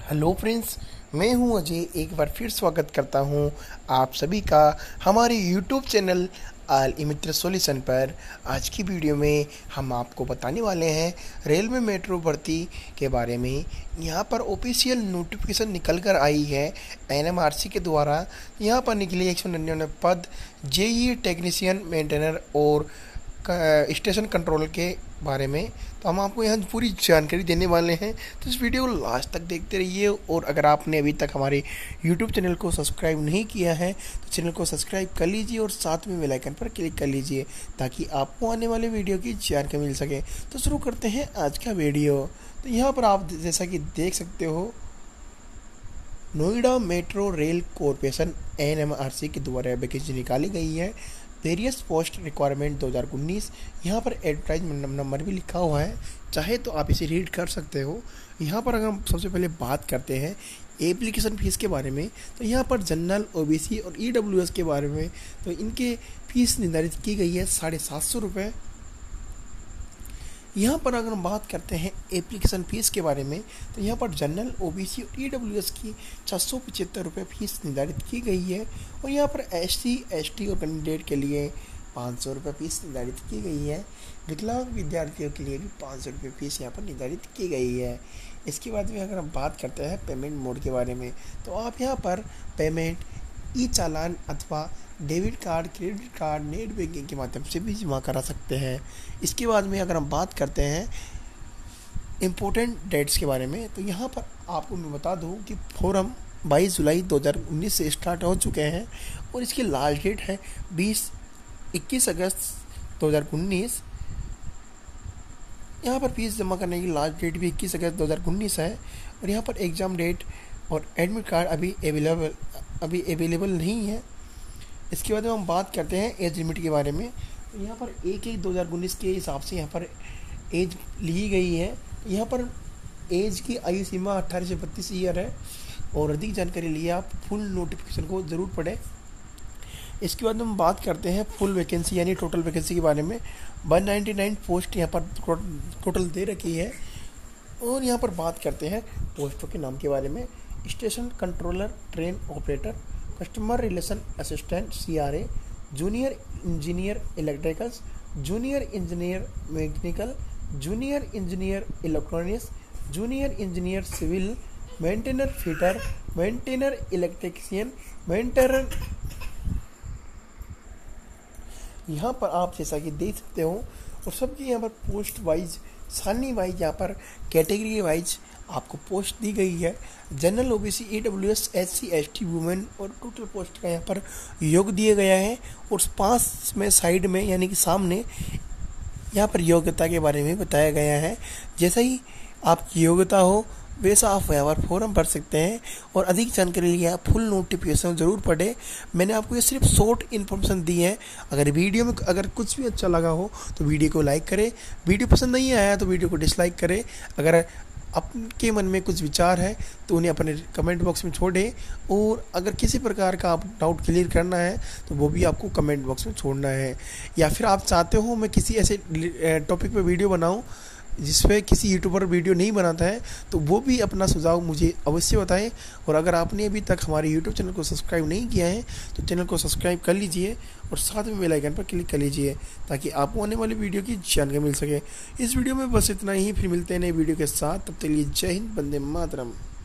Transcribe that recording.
Hello friends, मैं हूं अजय। एक बार फिर स्वागत करता हूं आप सभी का हमारे YouTube channel all Mitra solution पर। आज की वीडियो में हम आपको बताने वाले हैं रेलवे मेट्रो भर्ती के बारे में। यहां पर ऑफिशियल नोटिफिकेशन निकल कर आई है एनएमआरसी के द्वारा। यहां पर निकली 199 पद जेईई टेक्नीशियन, मेंटेनर और स्टेशन कंट्रोल के बारे में। तो हम आपको यहाँ पूरी जानकारी देने वाले हैं, तो इस वीडियो को लास्ट तक देखते रहिए। और अगर आपने अभी तक हमारे YouTube चैनल को सब्सक्राइब नहीं किया है तो चैनल को सब्सक्राइब कर लीजिए और साथ में बेल आइकन पर क्लिक कर लीजिए ताकि आपको आने वाले वीडियो की जानकारी मिल सके। तो शुरू करते हैं आज का वीडियो। तो यहाँ पर आप जैसा कि देख सकते हो, Noida metro rail corporation NMRC के द्वारा वैकेंसी निकाली गई है। Various post requirement 2019। यहाँ पर एडवर्टाइजमेंट नंबर भी लिखा हुआ है, चाहे तो आप इसे रीड कर सकते हो। यहाँ पर अगर हम सबसे पहले बात करते हैं एप्लीकेशन फ़ीस के बारे में, तो यहाँ पर जनरल, ओबीसी और ईडब्ल्यूएस के बारे में तो इनके फीस निर्धारित की गई है 750 रुपये। यहाँ पर अगर हम बात करते हैं एप्लीकेशन फ़ीस के बारे में, तो यहाँ पर जनरल, ओबीसी और ईडब्ल्यूएस की 475 रुपये फीस निर्धारित की गई है। और यहाँ पर एससी, एसटी और कैंडिडेट के लिए 500 रुपये फीस निर्धारित की गई है। विकलांग विद्यार्थियों के लिए भी 500 रुपये फीस यहाँ पर निर्धारित की गई है। इसके बाद में अगर हम बात करते हैं पेमेंट मोड के बारे में, तो आप यहाँ पर पेमेंट ई चालान अथवा debit card, credit card, net banking के माध्यम से भी जमा करा सकते हैं। इसके बाद में अगर हम बात करते हैं इम्पोर्टेंट डेट्स के बारे में, तो यहाँ पर आपको मैं बता दूँ कि फॉर्म 22 जुलाई 2019 से स्टार्ट हो चुके हैं और इसकी लास्ट डेट है 21 अगस्त 2019। यहाँ पर फीस जमा करने की लास्ट डेट भी 21 अगस्त 2019 है। और यहाँ पर एग्ज़ाम डेट और एडमिट कार्ड अभी अवेलेबल नहीं है। इसके बाद में हम बात करते हैं एज लिमिट के बारे में, तो यहाँ पर 1/1/2019 के हिसाब से यहाँ पर एज ली गई है। यहाँ पर एज की आयु सीमा 18 से 32 ईयर है। और अधिक जानकारी लिए आप फुल नोटिफिकेशन को ज़रूर पढ़ें। इसके बाद हम बात करते हैं फुल वैकेंसी यानी टोटल वैकेंसी के बारे में। 199 पोस्ट यहाँ पर टोटल दे रखी है। और यहाँ पर बात करते हैं पोस्टों के नाम के बारे में। Station controller, train operator, customer relation assistant CRA, junior engineer electricals, junior engineer mechanical, junior engineer electronics, junior engineer civil, maintainer fitter, maintainer electrician, maintainer. यहाँ पर आप जैसा कि देख सकते हो, और सबकी यहाँ पर पोस्ट वाइज, सारणी वाइज, यहाँ पर कैटेगरी वाइज आपको पोस्ट दी गई है। General, OBC, EWS, SC, ST, women और टोटल पोस्ट का यहाँ पर योग दिया गया है। और 5 में साइड में यानी कि सामने यहाँ पर योग्यता के बारे में बताया गया है। जैसा ही आपकी योग्यता हो वैसा आप यहाँ पर फॉर्म भर सकते हैं। और अधिक जानकारी लिए आप फुल नोटिफिकेशन ज़रूर पढ़ें। मैंने आपको ये सिर्फ शॉर्ट इन्फॉर्मेशन दी है। अगर वीडियो में अगर कुछ भी अच्छा लगा हो तो वीडियो को लाइक करें, वीडियो पसंद नहीं आया तो वीडियो को डिसलाइक करें। अगर आपके मन में कुछ विचार है तो उन्हें अपने कमेंट बॉक्स में छोड़ें। और अगर किसी प्रकार का आप डाउट क्लियर करना है तो वो भी आपको कमेंट बॉक्स में छोड़ना है। या फिर आप चाहते हो मैं किसी ऐसे टॉपिक पे वीडियो बनाऊं जिस पे किसी यूट्यूबर वीडियो नहीं बनाता है, तो वो भी अपना सुझाव मुझे अवश्य बताएं। और अगर आपने अभी तक हमारे यूट्यूब चैनल को सब्सक्राइब नहीं किया है तो चैनल को सब्सक्राइब कर लीजिए और साथ में बेल आइकन पर क्लिक कर लीजिए ताकि आपको आने वाली वीडियो की जानकारी मिल सके। इस वीडियो में बस इतना ही, फिर मिलते हैं नई वीडियो के साथ। तब तक के लिए जय हिंद, वंदे मातरम।